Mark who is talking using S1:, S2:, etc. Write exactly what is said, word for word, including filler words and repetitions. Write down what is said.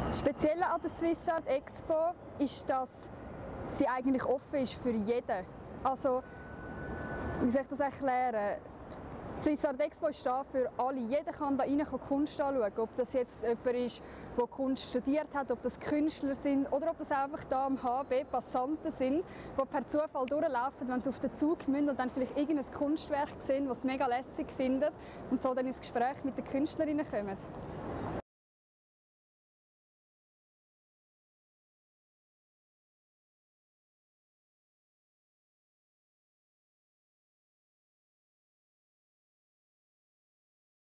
S1: Das Spezielle an der Swiss Art Expo ist, dass sie eigentlich offen ist für jeden. Also, wie soll ich das erklären? Die Swiss Art Expo ist da für alle. Jeder kann da rein Kunst anschauen. Ob das jetzt jemand ist, der Kunst studiert hat, ob das Künstler sind oder ob das einfach da am H B Passanten sind, die per Zufall durchlaufen, wenn sie auf den Zug müssen und dann vielleicht irgendein Kunstwerk sehen, das sie mega lässig finden und so dann ins Gespräch mit den Künstlerinnen kommen.